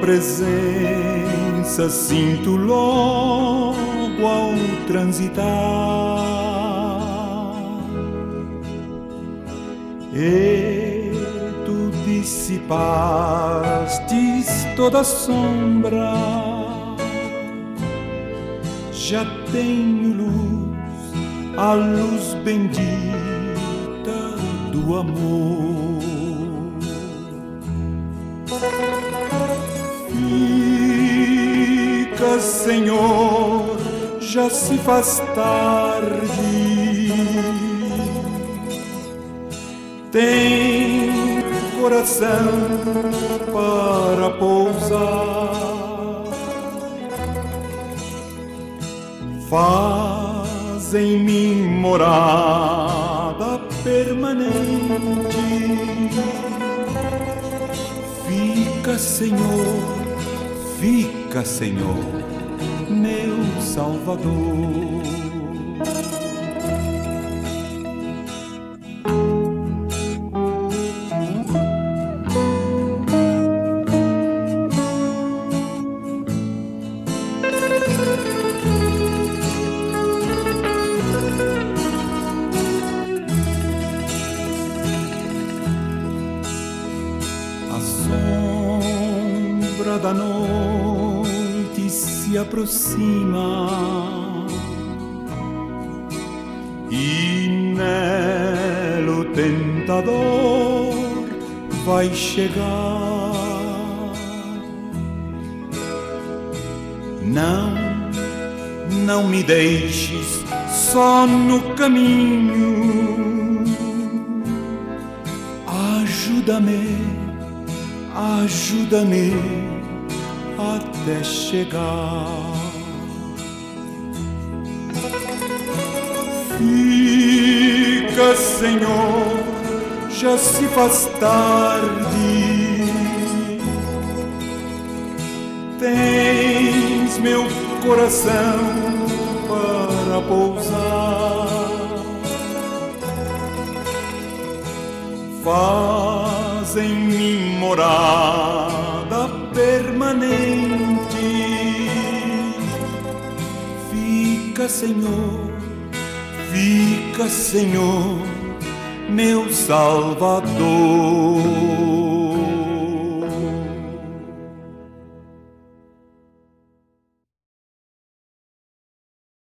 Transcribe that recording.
presença sinto logo ao transitar, e tu dissipastes toda sombra. Já tenho luz, a luz bendita do amor. Fica, Senhor, já se faz tarde. Tem coração para pousar. Faz em mim morada permanente. Fica, Senhor, meu Salvador. Da noite se aproxima e nela o tentador vai chegar. Não me deixes só no caminho. Ajuda-me até chegar. Fica, Senhor, já se faz tarde. Tens meu coração para pousar. Faz em mim morada permanente. Fica, Senhor, meu Salvador.